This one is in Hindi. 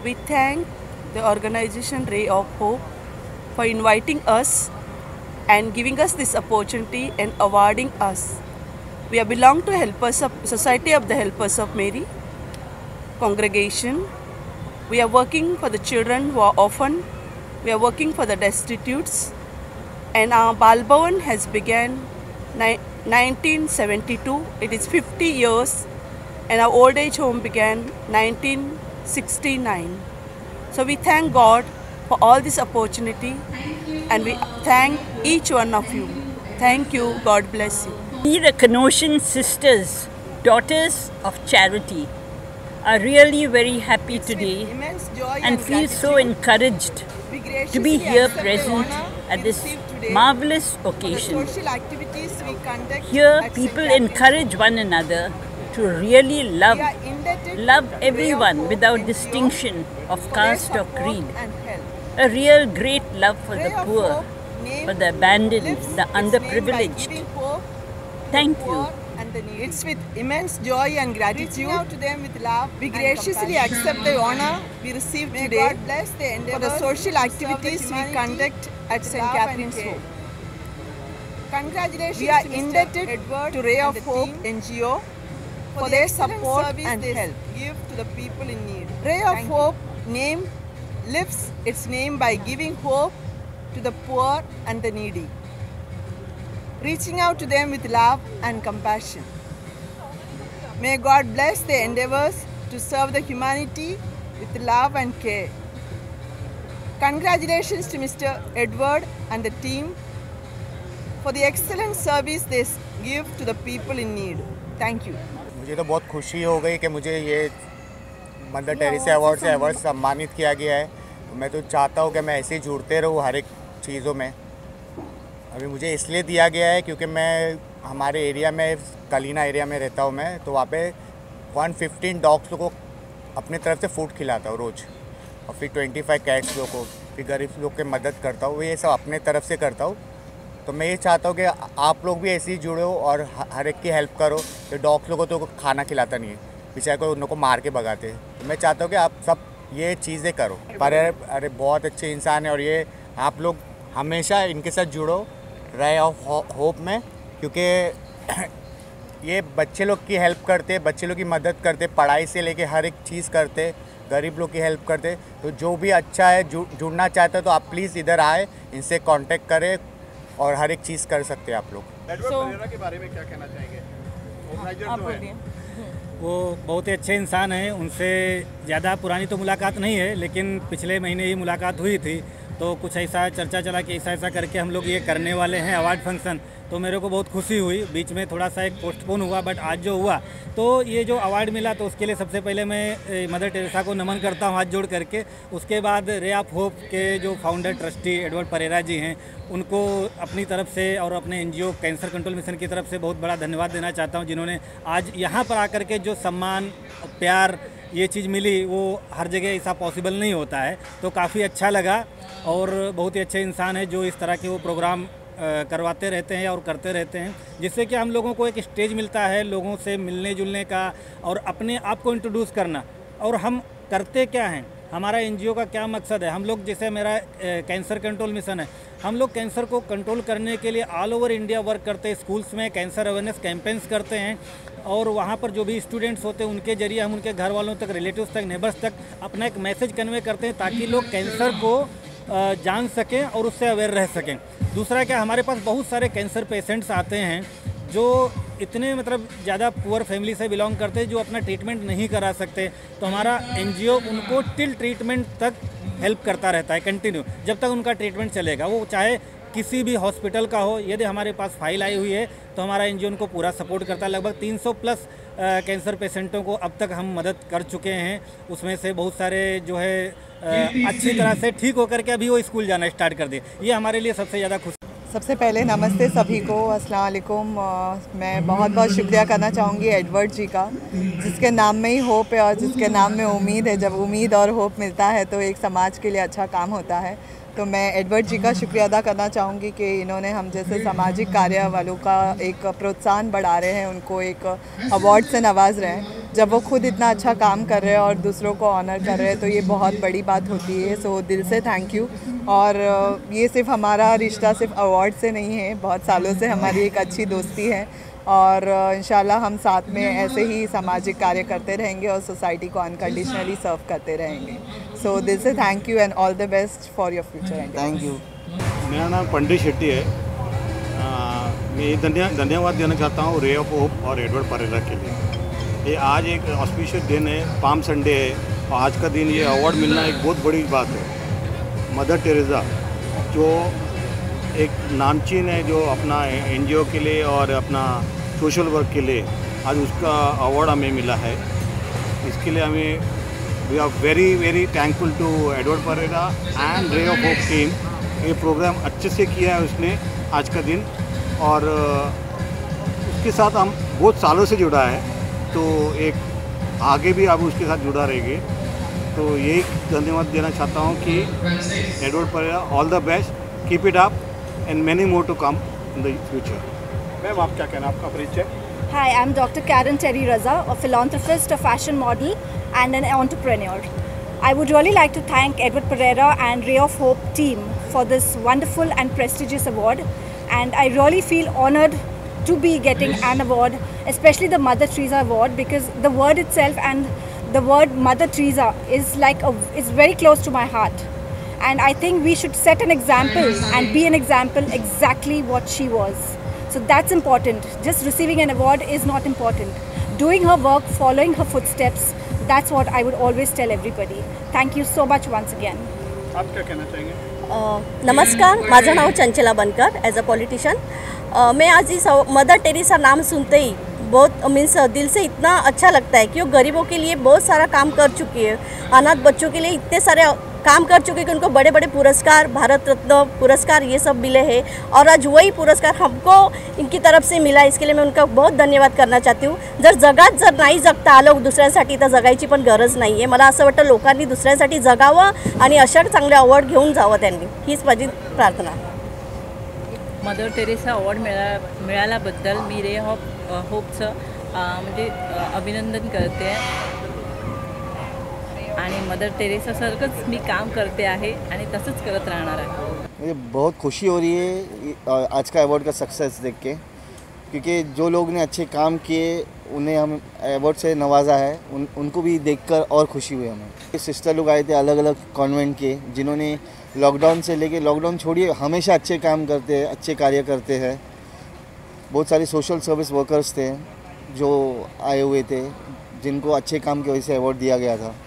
We thank the organization Ray of Hope for inviting us and giving us this opportunity and awarding us. We belong to Society of the Helpers of Mary congregation. We are working for the children who are orphaned. We are working for the destitutes. And our Bal Bhavan has begun 1972. It is 50 years. And our old age home began 1969. So we thank God for all this opportunity and we thank each one of you. Thank you. God bless you. We, the Canossian sisters, daughters of charity, are really very happy today and feel so encouraged to be here present at this marvelous occasion. Here people encourage one another to really love everyone without distinction of caste or creed. A real great love for the poor, for the abandoned, the underprivileged. Thank you. It's with immense joy and gratitude we graciously accept the honor we received today for the social activities we conduct at St. Catherine's Hope. Congratulations, we are indebted to Ray of Hope NGO for their support and help give to the people in need. Ray of Hope name lifts its name by giving hope to the poor and the needy, reaching out to them with love and compassion. May God bless their endeavors to serve the humanity with love and care. Congratulations to Mr. Edward and the team for the excellent service they give to the people in need. Thank you. मुझे तो बहुत खुशी हो गई कि मुझे ये मदर टेरेसा अवार्ड से सम्मानित किया गया है। तो मैं तो चाहता हूँ कि मैं ऐसे ही जुड़ते रहूँ हर एक चीज़ों में। अभी मुझे इसलिए दिया गया है क्योंकि मैं हमारे एरिया में कलीना एरिया में रहता हूँ मैं, तो वहाँ पे 115 डॉग्स को अपनी तरफ से फूड खिलाता हूँ रोज़, और फिर 25 कैट्स लोग को, फिर गरीब लोग की मदद करता हूँ। ये सब अपने तरफ से करता हूँ। तो मैं ये चाहता हूँ कि आप लोग भी ऐसे ही जुड़ो और हर एक की हेल्प करो। तो डॉग्स लोगों को खाना खिलाता नहीं है, बेचारे को उनको मार के भगाते हैं। तो मैं चाहता हूँ कि आप सब ये चीज़ें करो। पर अरे बहुत अच्छे इंसान है, और ये आप लोग हमेशा इनके साथ जुड़ो रे ऑफ होप में, क्योंकि ये बच्चे लोग की हेल्प करते, बच्चे लोग की मदद करते, पढ़ाई से लेके हर एक चीज़ करते, गरीब लोग की हेल्प करते। तो जो भी अच्छा है जुड़ना चाहता है तो आप प्लीज़ इधर आए, इनसे कांटेक्ट करें और हर एक चीज़ कर सकते हैं आप लोग। एडवर्ड के बारे में क्या कहना चाहेंगे? वो बहुत ही अच्छे इंसान हैं। उनसे ज़्यादा पुरानी तो मुलाकात नहीं है, लेकिन पिछले महीने ही मुलाकात हुई थी। तो कुछ ऐसा चर्चा चला कि ऐसा करके हम लोग ये करने वाले हैं अवार्ड फंक्शन। तो मेरे को बहुत खुशी हुई। बीच में थोड़ा सा एक पोस्टपोन हुआ, बट आज जो हुआ तो ये जो अवार्ड मिला, तो उसके लिए सबसे पहले मैं मदर टेरेसा को नमन करता हूँ हाथ जोड़ करके। उसके बाद रे ऑफ होप के जो founder trustee Edward Pereira ji हैं, उनको अपनी तरफ से और अपने एनजीओ कैंसर कंट्रोल मिशन की तरफ से बहुत बड़ा धन्यवाद देना चाहता हूँ, जिन्होंने आज यहाँ पर आकर के जो सम्मान प्यार ये चीज़ मिली, वो हर जगह ऐसा पॉसिबल नहीं होता है। तो काफ़ी अच्छा लगा, और बहुत ही अच्छे इंसान है जो इस तरह के वो प्रोग्राम करवाते रहते हैं और करते रहते हैं, जिससे कि हम लोगों को एक स्टेज मिलता है लोगों से मिलने जुलने का और अपने आप को इंट्रोड्यूस करना। और हम करते क्या हैं, हमारा एनजीओ का क्या मकसद है। हम लोग, जैसे मेरा कैंसर कंट्रोल मिशन है, हम लोग कैंसर को कंट्रोल करने के लिए ऑल ओवर इंडिया वर्क करते हैं। स्कूल्स में कैंसर अवेयरनेस कैंपेन्स करते हैं, और वहाँ पर जो भी स्टूडेंट्स होते हैं उनके जरिए हम उनके घर वालों तक, रिलेटिव्स तक, नेबर्स तक अपना एक मैसेज कन्वे करते हैं, ताकि लोग कैंसर को जान सकें और उससे अवेयर रह सकें। दूसरा क्या, हमारे पास बहुत सारे कैंसर पेशेंट्स आते हैं जो इतने ज़्यादा पुअर फैमिली से बिलोंग करते हैं, जो अपना ट्रीटमेंट नहीं करा सकते। तो हमारा एनजीओ उनको टिल ट्रीटमेंट तक हेल्प करता रहता है, कंटिन्यू, जब तक उनका ट्रीटमेंट चलेगा, वो चाहे किसी भी हॉस्पिटल का हो। यदि हमारे पास फाइल आई हुई है तो हमारा एनजीओ उनको पूरा सपोर्ट करता है। लगभग 300 प्लस कैंसर पेशेंटों को अब तक हम मदद कर चुके हैं। उसमें से बहुत सारे जो है अच्छी तरह से ठीक होकर के अभी वो स्कूल जाना स्टार्ट कर दिए। ये हमारे लिए सबसे ज़्यादा खुश। सबसे पहले नमस्ते सभी को, अस्सलाम वालेकुम। मैं बहुत बहुत शुक्रिया करना चाहूँगी एडवर्ड जी का, जिसके नाम में ही होप है और जिसके नाम में उम्मीद है। जब उम्मीद और होप मिलता है तो एक समाज के लिए अच्छा काम होता है। तो मैं एडवर्ड जी का शुक्रिया अदा करना चाहूँगी कि इन्होंने हम जैसे सामाजिक कार्य वालों का एक प्रोत्साहन बढ़ा रहे हैं, उनको एक अवार्ड से नवाज रहे हैं। जब वो खुद इतना अच्छा काम कर रहे हैं और दूसरों को ऑनर कर रहे हैं तो ये बहुत बड़ी बात होती है। सो दिल से थैंक यू। और ये सिर्फ हमारा रिश्ता सिर्फ अवार्ड से नहीं है, बहुत सालों से हमारी एक अच्छी दोस्ती है और इंशाल्लाह हम साथ में ऐसे ही सामाजिक कार्य करते रहेंगे और सोसाइटी को अनकंडीशनली सर्व करते रहेंगे। सो दिल से thank you and all the best for your future. Thank you. मेरा नाम पंडित शेट्टी है। मैं धन्यवाद देना चाहता हूँ रे ऑफ होप और एडवर्ड परेरा के लिए। ये आज एक ऑस्पिशियस दिन है, पाम संडे है और आज का दिन ये अवार्ड मिलना एक बहुत बड़ी बात है। मदर टेरेसा जो एक नामचीन है, जो अपना एनजीओ के लिए और अपना सोशल वर्क के लिए आज उसका अवार्ड हमें मिला है। इसके लिए हमें we are very very thankful to Edward Pereira and ray of hope team. ये प्रोग्राम अच्छे से किया है उसने आज का दिन और उसके साथ हम बहुत सालों से जुड़ा है, तो एक आगे भी आप उसके साथ जुड़ा रहेंगे। तो यही धन्यवाद देना चाहता हूँ कि Edward Pereira all the best, keep it up and many more to come in the future. Ma'am आप क्या कहना, आपका परिचय? Hi, I'm Dr. Karen Terry Raza, a philanthropist, a fashion model and an entrepreneur. I would really like to thank Edward Pereira and Ray of Hope team for this wonderful and prestigious award, and I really feel honored to be getting an award, especially the Mother Teresa award, because the word itself and the word Mother Teresa is very close to my heart. And I think we should set an example and be an example exactly what she was. So that's important. Just receiving an award is not important. Doing her work, following her footsteps, that's what I would always tell everybody. Thank you so much once again. आप क्या कहना चाहेंगे? नमस्कार, माझं नाव चंचला बनकर एज अ पॉलिटिशियन। मैं आज इस मदर टेरेसा नाम सुनते ही बहुत मीन्स दिल से इतना अच्छा लगता है कि वो गरीबों के लिए बहुत सारा काम कर चुकी है, अनाथ बच्चों के लिए इतने सारे काम कर चुके कि उनको बड़े बड़े पुरस्कार, भारत रत्न पुरस्कार ये सब मिले हैं और आज वही पुरस्कार हमको इनकी तरफ से मिला। इसके लिए मैं उनका बहुत धन्यवाद करना चाहती हूँ। जर नाही जगता आलं दुसऱ्यांसाठी तर जगायची पण गरज नाही आहे। मला असं वाटतं लोकांनी दुसऱ्यांसाठी जगावं आणि अशा चांगले अवॉर्ड घेऊन जावं त्यांनी, हीच माझी प्रार्थना। मदर टेरेसा अवॉर्ड मिळाल्याबद्दल मी रे ऑफ होपचं म्हणजे अभिनंदन करते आणि मदर टेरेसा सारखंच मी काम करते आहे आणि तसंच करत राहणार आहे। मुझे बहुत खुशी हो रही है आज का अवार्ड का सक्सेस देख के, क्योंकि जो लोग ने अच्छे काम किए उन्हें हम अवार्ड से नवाजा है, उनको भी देखकर और खुशी हुई हमें। सिस्टर लोग आए थे अलग अलग कॉन्वेंट के, जिन्होंने लॉकडाउन से लेके, लॉकडाउन छोड़िए, हमेशा अच्छे काम करते हैं, अच्छे कार्य करते हैं। बहुत सारे सोशल सर्विस वर्कर्स थे जो आए हुए थे, जिनको अच्छे काम की वजह से अवार्ड दिया गया था।